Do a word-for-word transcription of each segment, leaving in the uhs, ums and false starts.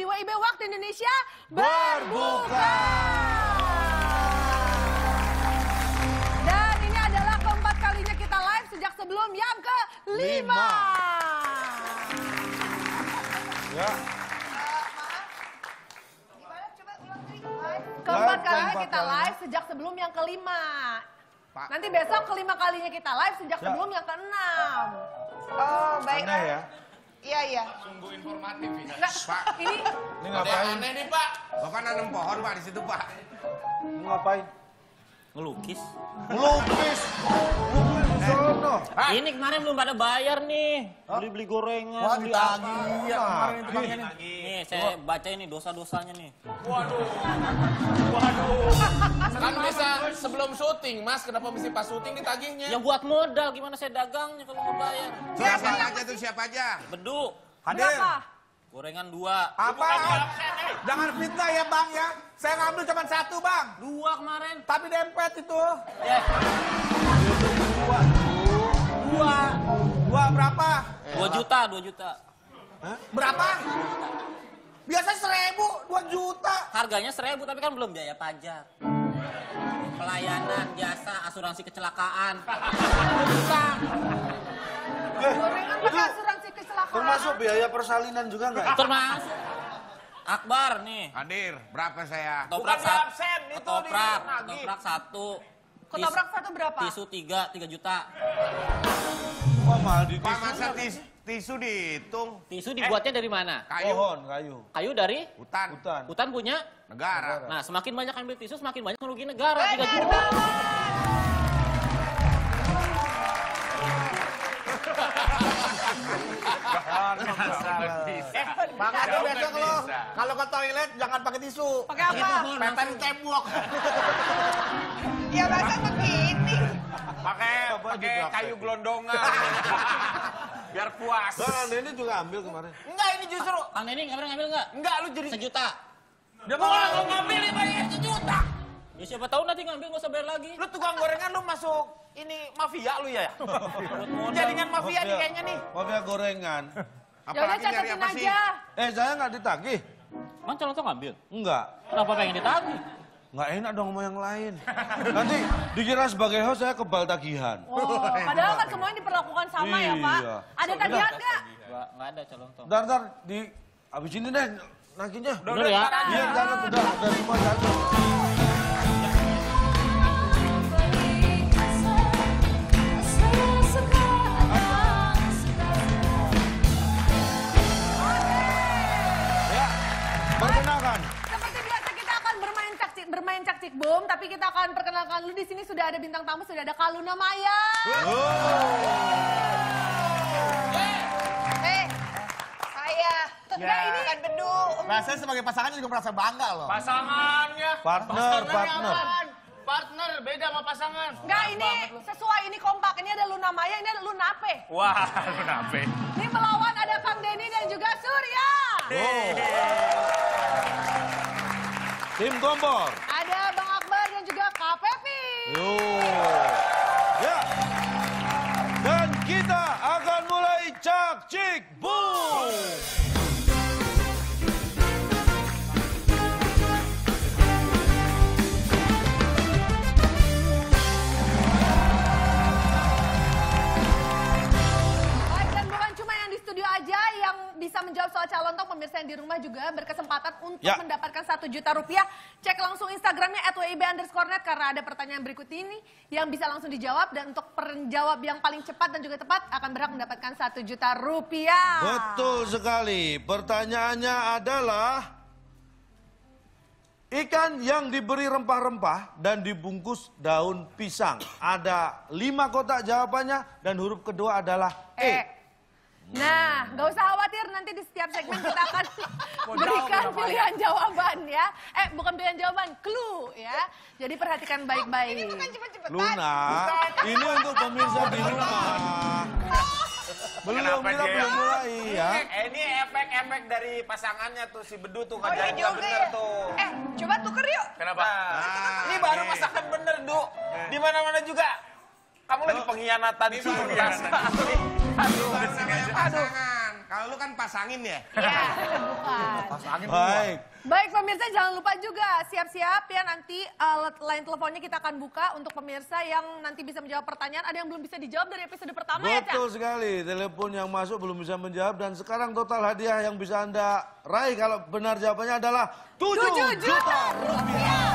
di W I B Waktu Indonesia Berbuka. Dan ini adalah keempat kalinya kita live sejak sebelum yang kelima. Ya. Keempat Live, kalinya keempat kita kalinya. live sejak sebelum yang kelima. Pak. Nanti besok kelima kalinya kita live sejak Ya. sebelum yang keenam. Oh, baik. Aneh ya. Iya, iya. Sungguh informatif ini. Nggak, Pak. ini Ini Ada yang ngapain? aneh nih Pak. Bapak nanam pohon Pak di situ Pak. Ini ngapain? Ngelukis. Melukis. Melukis di sono. Ini kemarin belum pada bayar nih. Beli-beli gorengan, Wah, beli ditagih. apa. Iya, kemarin itu Bang, ini. Nih, saya baca ini dosa-dosanya nih. Waduh. Waduh. Kan bisa sebelum syuting Mas, kenapa mesti pas syuting ditagihnya? Ya buat modal, gimana saya dagangnya kalau mau bayar? Siapa aja tuh siapa aja? Bedu, Hadir. berapa? gorengan dua. Apa? Jangan fitnah ya bang ya. Saya ngambil cuma satu bang. Dua kemarin. Tapi dempet itu. Ya, Dua. Dua. Dua berapa? dua juta, dua juta. Berapa? Biasa seribu, dua juta. Harganya seribu tapi kan belum biaya pajak. Pelayanan, jasa, asuransi kecelakaan. dua juta. Gorengan pakai asuransi kecelakaan. Termasuk biaya persalinan juga nggak? Termasuk. Akbar nih. Hadir, berapa saya? Ketoprak Bukan di satu. absen, itu Ketoprak, di- nagih. ketoprak satu. Ketoprak satu berapa? Tisu tiga, tiga juta. Wah, mahal di Pak tisu. masa tis, tisu dihitung? Tisu dibuatnya dari mana? Kayu, Pohon, kayu. Kayu dari hutan, Hutan. hutan punya. negara. Nah, semakin banyak ambil tisu, semakin banyak merugi negara. tiga juta. Eh, makanya besok lo kalau ke toilet jangan pakai tisu. Pakai apa? Pepet di tembok. Ya masa begini. Pakai pakai kayu gelondongan. Biar puas. Bang, Anda ini juga ambil kemarin. Enggak ini justru. Kang Neneng ngambil ngambil nggak? Enggak lu jadi. Sejuta. Dia mau lo ngambil ya bayar sejuta. Ya siapa tahu nanti ngambil nggak usah bayar lagi. Lu tukang gorengan lu masuk ini mafia lu ya? Buat modal. Jaringan mafia nih kayaknya nih. Mafia gorengan. Ya udah Apalagi nyari catetin apa sih? aja. Eh, saya nggak ditagih. Emang calon tuh ngambil? Enggak. Kenapa pengen ditagih? Nggak enak dong sama yang lain. Nanti dikira sebagai host saya kebal tagihan. Oh, padahal kan semuanya diperlakukan sama ya, Pak. Iya. Ada tagihan nggak? Nggak, nggak ada calon tuh. Ntar, ntar, di... Abis ini deh, naginya. Bener ya? Iya, jangan, udah, udah semua satu. Ya, perkenalkan. Seperti biasa kita akan bermain cak bermain cak-cik boom, tapi kita akan perkenalkan lu di sini sudah ada bintang tamu, sudah ada Kaluna Maya. Eh, saya. Nah, ini Bukan bedu. Rasanya sebagai pasangan juga merasa bangga loh. Pasangannya. Partner, partner. Partner, beda sama pasangan. enggak ini sesuai, ini kompak. Ini ada Luna Maya, ini ada Lunape. Wah, kenapa? Ini melawan ada Kang Denny dan juga Surya. Tim kompor. Ada Bang Akbar dan juga Kak Pepi. Yo. Ya. Dan kita akan mulai cak cik boom. Baik, dan bukan cuma yang di studio aja yang bisa menjawab soal calon toh, pemirsa yang di rumah juga berkesempatan untuk Ya. mendapatkan satu juta rupiah. Cek langsung Instagramnya at w i b underscore net karena ada pertanyaan berikut ini yang bisa langsung dijawab, dan untuk penjawab yang paling cepat dan juga tepat akan berhak mendapatkan satu juta rupiah. Betul sekali. Pertanyaannya adalah ikan yang diberi rempah-rempah dan dibungkus daun pisang. Ada lima kotak jawabannya dan huruf kedua adalah E. Eh. Nah, nggak usah khawatir, nanti di setiap segmen kita akan berikan pilihan jawaban ya. Eh, bukan pilihan jawaban, clue ya. Jadi perhatikan baik-baik. Ini bukan cepet-cepetan. Luna, ini untuk pemirsa di rumah. Belum, Kenapa kita dia? belum mulai ya. Eh, ini efek-efek dari pasangannya tuh si Bedu tuh Oh, ini ngajarin nggak juga bener ya. tuh. Eh, coba tuker yuk. Kenapa? Ah, ini baru ini. masakan bener, Du. Di mana-mana juga. Kamu lagi pengkhianatan Ini cinta. pengkhianatan. Aduh, Bukan namanya pasangan. Kalau lu kan pasangin ya. Iya, bukan. Baik. Baik pemirsa, jangan lupa juga siap-siap ya, nanti uh, line teleponnya kita akan buka untuk pemirsa yang nanti bisa menjawab pertanyaan. Ada yang belum bisa dijawab dari episode pertama ya, Cak? Betul sekali, telepon yang masuk belum bisa menjawab dan sekarang total hadiah yang bisa Anda raih kalau benar jawabannya adalah tujuh juta rupiah.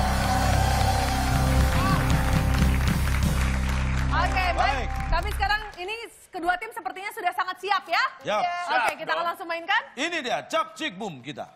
Oke, baik. Baik. Tapi sekarang ini kedua tim sepertinya sudah sangat siap ya? Siap. Oke, kita akan langsung mainkan. Ini dia, Cap Cik Boom kita.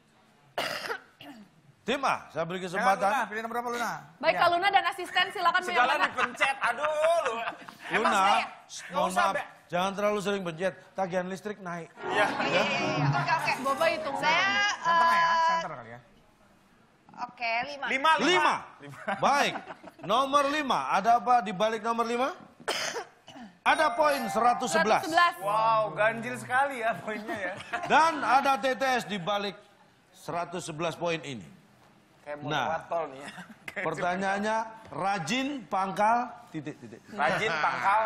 Tim A, saya beri Luna, kesempatan. pilih nomor berapa Luna? Baik, Kak Luna dan asisten silakan Segala menyampaikan. dipencet, aduh lu. Emang Luna, saya? shh, Nggak mohon usah, maaf, Be. jangan terlalu sering pencet, tagihan listrik naik. Iya. Iya, iya, iya. Oke, oke. Boba hitung. Saya, Yang tengah ya, eh, center kali ya. oke, lima. Lima, Lima. Baik, nomor lima, ada apa di balik nomor lima? Ada poin seratus sebelas. seratus sebelas. Wow, ganjil sekali ya poinnya ya. Dan ada T T S di balik seratus sebelas poin ini. Kayak mau Nah. lewat tol nih ya. Pertanyaannya, rajin pangkal, titik, titik. Rajin pangkal.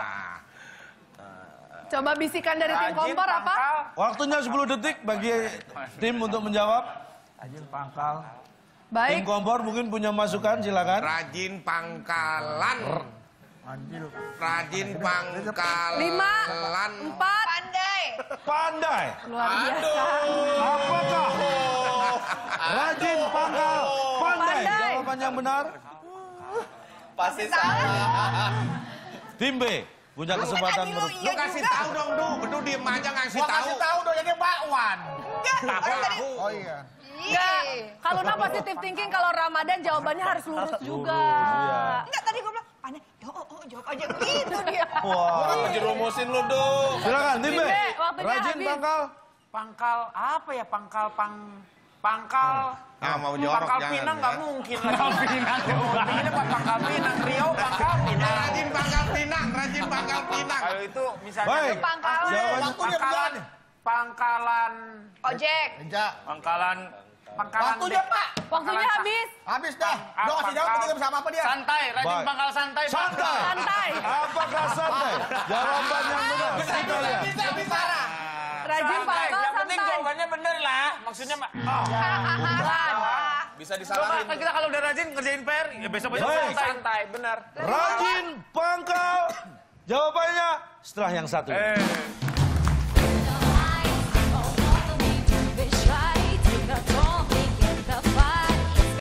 Coba bisikan dari tim Rajin kompor apa? pangkal. Waktunya sepuluh detik bagi tim untuk menjawab. Ajin pangkal. Tim Baik. kompor mungkin punya masukan, silakan. Rajin pangkalan. Anjil. Rajin pangkalan. Lima, empat, Pandai. Pandai. luar biasa. Apakah rajin pangkal pandai? Pandai. Jawaban yang benar. Pasti salah. Tim B punya kesempatan Tadi lu ber... Lu iya kasih juga. tahu dong, Du. Bedu diem aja ngasih Gua tahu. kasih tahu dong, jadi bakwan. Enggak, orang tadi. Oh iya. Enggak, Iya. kalau Luna positif thinking kalau Ramadan jawabannya harus lurus juga. iya. Enggak, tadi gue bilang, pandai. Ya, oh, oh, jawab aja. Gitu dia. Wah. Jerumusin lu, Du. Silakan tim B. Tim B, waktunya Rajin habis. pangkal. Pangkal apa ya? Pangkal pang pangkal. Nah, mau jawab Pangkal jangan, Pinang ya. nggak mungkin. Pangkal Pinang. Ini Pak Pangkal Pinang, Rio Pangkal Pinang. Rajin pangkal pinang, rajin pangkal pinang. Kalau itu misalnya Baik. Pangkalan. Jawabannya Waktunya pangkalan, berjalan. pangkalan, Ojek. Enja. pangkalan, pangkalan. Waktunya dek. Pak. Waktunya habis. Habis dah. Ah, Gua kasih jawab pangkal. ketika sama apa dia? Santai, rajin Baik. pangkal santai. Pak. Santai. Santai. Apakah santai? Jawaban yang benar. Kita lihat. Bisa, bisa. Rajin Santai. pangkal Yang penting santai. jawabannya bener lah. Maksudnya mah. Oh. Bisa Coba, disalahin. Kan kita kalau udah rajin ngerjain P R, ya besok-besok Baik. santai. Santai, benar. Rajin pangkal. Jawabannya setelah yang satu. Eh.